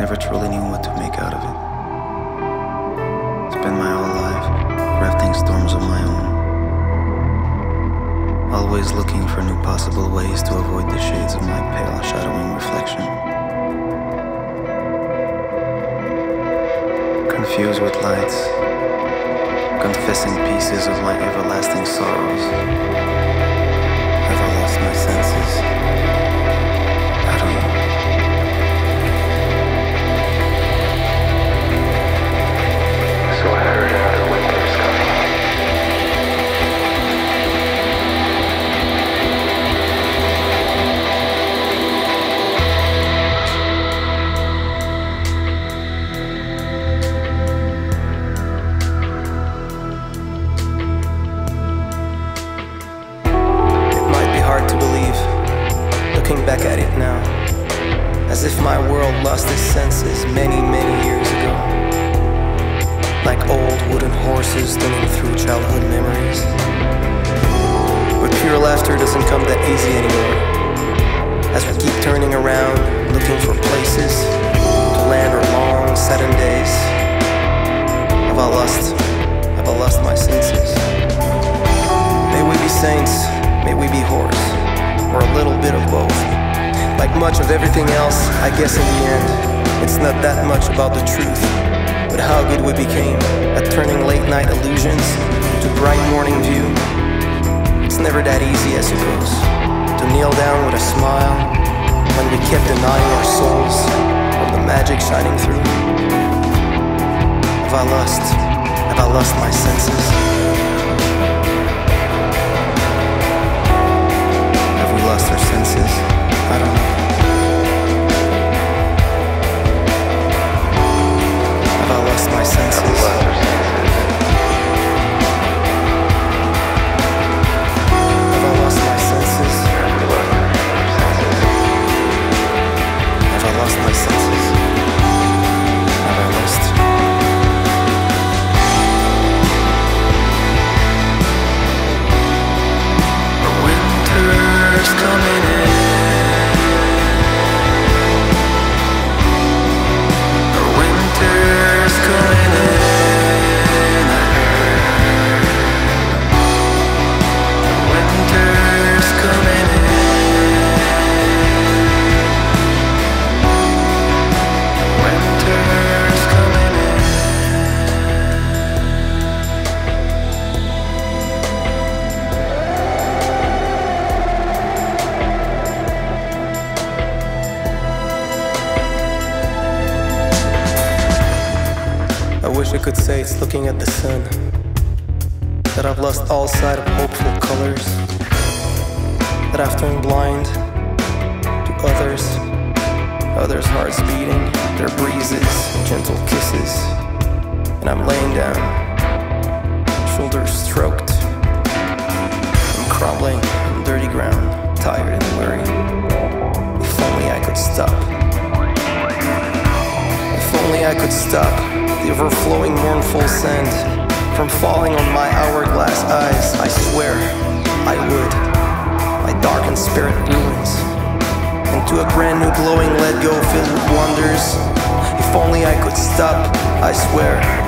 never truly knew what to make out of it. Spent my whole life crafting storms of my own, always looking for new possible ways to avoid the shades of my pale, shadowing reflection. Confused with lights, confessing pieces of my everlasting sorrows. Have I lost my senses? I don't know. So I heard another winter's coming. Looking back at it now, as if my world lost its senses many, many years ago. Like old wooden horses turning through childhood memories. But pure laughter doesn't come that easy anymore, as we keep turning around, looking for places to land our long, saddened days. Have I lost my senses? May we be saints, may we be whores, or a little bit of both. Like much of everything else, I guess in the end, it's not that much about the truth, but how good we became at turning late night illusions into bright morning view. It's never that easy, I suppose, to kneel down with a smile when we kept denying our souls from the magic shining through. Have I lost my senses? Lost our senses? I don't know. Have I lost my senses? Have I lost my senses? Have I lost my senses? Have I lost? Winter's coming in. Winter's coming in. I heard. Winter's coming in. Winter's coming in. I wish I could say it's looking at the sun, that I've lost all sight of hopeful colors, that I've turned blind to others' hearts beating, their breezes, gentle kisses, and I'm laying down, shoulders stroked. I'm crumbling on dirty ground, tired and weary. If only I could stop. If only I could stop the overflowing mournful sand from falling on my hourglass eyes. I swear I would. My darkened spirit ruins into a brand new glowing let go filled with wonders. If only I could stop, I swear.